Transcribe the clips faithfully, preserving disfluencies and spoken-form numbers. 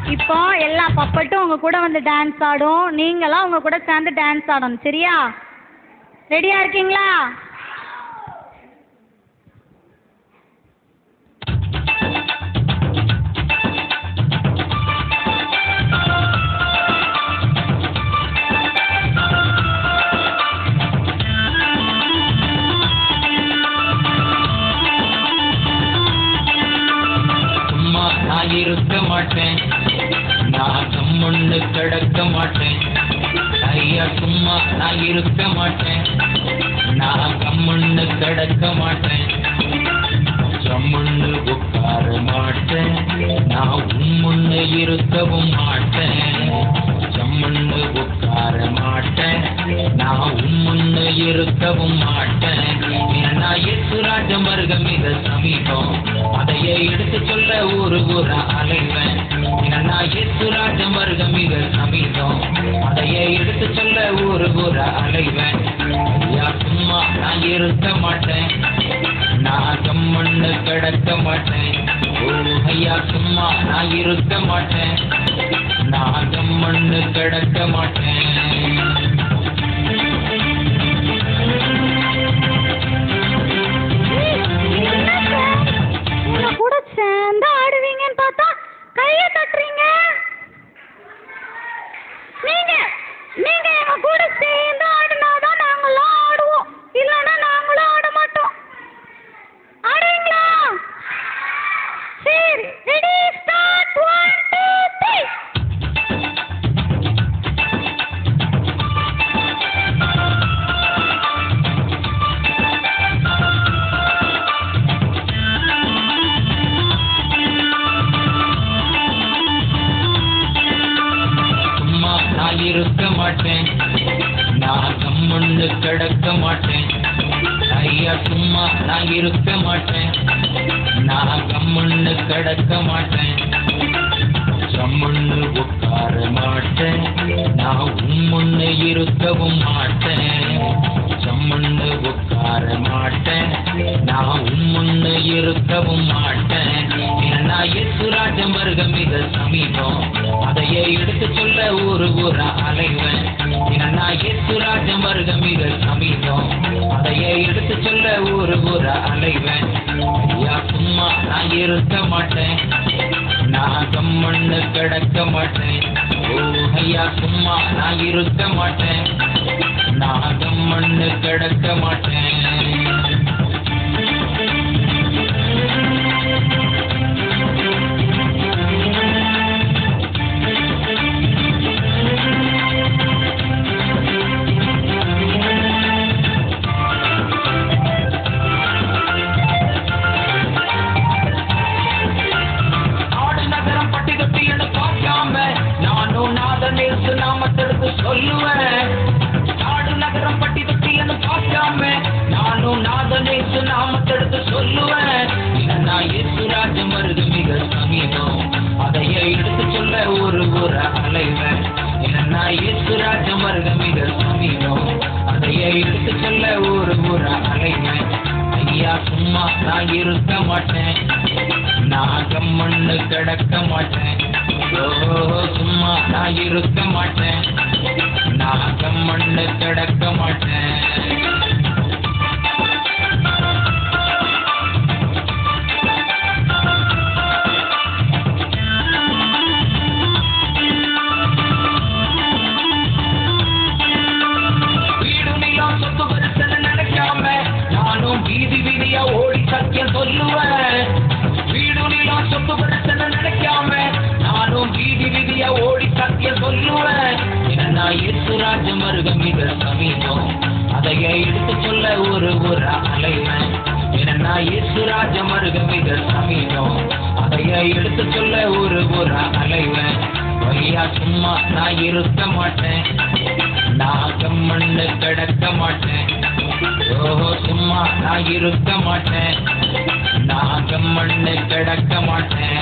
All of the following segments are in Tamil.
இப்போ எல்லா பப்பட்டும் உங்கள் கூட வந்து டான்ஸ் ஆடும், நீங்களாம் உங்கள் கூட சேர்ந்து டான்ஸ் ஆடணும், சரியா? ரெடியாக இருக்கீங்களா? நான் இருக்க மாட்டேன், நான் கம்முன்னு கிடக்க மாட்டேன். ஐயா சும்மா நான் இருக்க மாட்டேன், நான் கம்முன்னு கிடக்க மாட்டேன். சம்முன்னு உட்கார மாட்டேன், நான் உம்முன்னு இருக்கவும் மாட்டேன். சம்முன்னு உட்கார மாட்டேன், நான் உம்முன்னு இருக்கவும் மாட்டேன். ஏன்னா இயேசுராஜ மருகம் மிக சமீபம், அதையே எடுத்து சொல்ல ஒரு ஊர அலைவன். ஏன்னா இயேசுராஜ மருகம் மிக சமீபம், அதையே எடுத்து சொல்ல ஒரு ஊர அலைவன். ஐயா சும்மா நான் இருக்க மாட்டேன், நான் கம்முன்னு கிடக்க மாட்டேன். ஓ ஐயா சும்மா நான் இருக்க மாட்டேன், நான் கம்முன்னு கிடக்க மாட்டேன். கூட சேர்ந்து ஆடுவீங்கன்னு பார்த்தா கையை தட்டுறீங்க. நீங்க நீங்க எங்க கூட சேர்ந்து ஆடினாதான் நாங்களும் ஆடுவோம், இல்லைன்னா நாங்களும் ஆட மாட்டோம். ஆடுவீங்களா? சரி, ready start. One two three. நான் இருக்க மாட்டேன், நான் கம்முன்னு கிடக்க மாட்டேன். ஐயா சும்மா நான் இருக்க மாட்டேன், நான் கம்முன்னு கிடக்க மாட்டேன். சம்முன்னு உட்கார மாட்டேன், நான் உம்முன்னு இருக்கவும் மாட்டேன். சம்முன்னு உட்கார மாட்டேன், நான் உம்முன்னு இருக்கவும் மாட்டேன். ஏன்னா இயேசுராஜ மருகம் மிக சமீபம், அதையே எடுத்து சொல்ல ஒரு ஊர அலைவன். ஏன்னா இயேசுராஜ மருகம் மிக சமீபம், அதையே எடுத்து சொல்ல ஒரு ஊர அலைவன். ஐயா சும்மா நான் இருக்க மாட்டேன், நான் கம்முன்னு கிடக்க மாட்டேன். ஓ ஐயா சும்மா நான் இருக்க மாட்டேன், நான் கம்முன்னு கிடக்க மாட்டேன். சொல்லுவேன் நாடு நகரம் பட்டி தொட்டி என்று பார்க்காம நானும் நாதனேசு நாமத்தெடுத்து சொல்லுவேன். நான் இயேசுராஜ மருகம் மிக சமீபம், அதையே எடுத்து சொல்ல ஒரு ஊர அலைவன். ஏன்னா இயேசுராஜ மருகம் மிக சமீபம், அதையே எடுத்து சொல்ல ஒரு ஊர அலைவன். ஐயா சும்மா நான் இருக்க மாட்டேன், நான் கம்முன்னு கிடக்க மாட்டேன். ஓ சும்மா நான் இருக்க மாட்டேன், நான் கம்முன்னு கிடக்க மாட்டேன். வீடு நீளம் சொத்து பெருசன்னு நினைக்காம நானும் வீதி வீதியா ஓடி சத்தியம் சொல்லுவேன். வீடு நீளம் சொத்து பெருசன்னு நினைக்காம நானும் வீதி வீதியா ஓடி சத்தியம் சொல்லுவேன். ஏன்னா இயேசுராஜ மருகம் மிக சமீபம், அதையே எடுத்து சொல்ல ஒரு ஊர அலைவன். ஏன்னா இயேசுராஜ மருகம் மிக சமீபம், அதையே எடுத்து சொல்ல ஒரு ஊர அலைவன். ஐயா சும்மா நான் இருக்க மாட்டேன், நான் கம்முன்னு கிடக்க மாட்டேன். ஓஹோ சும்மா நான் இருக்க மாட்டேன், நான் கம்முன்னு கிடக்க மாட்டேன்.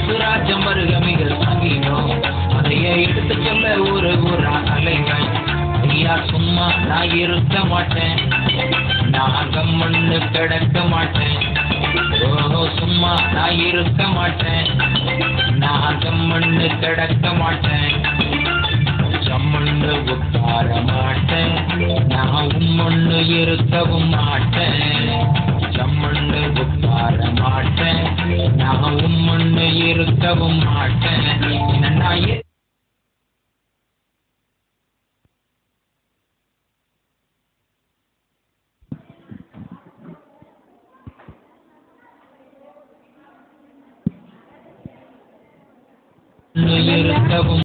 சுராஜம் வருக மிக சங்கீதம் அதையே எடுத்து சொல்ல ஒரு ஊரா அலைகள் ஐயா சும்மா நான் இருக்க மாட்டேன் நான் கம்மண்ணு கிடக்க மாட்டேன் ஓ சும்மா நான் இருக்க மாட்டேன் நான் கம்மண்ணு கிடக்க மாட்டேன் சம்மண்ணு உட்கார மாட்டேன் நான் உம்மண்ணு இருக்கவும் மாட்டேன் சம்மண்ணு உட்கார மாட்டேன் நான் உம்மண்ணு இருக்கவும் மாட்டேன் என்னன்னா இருக்கவும்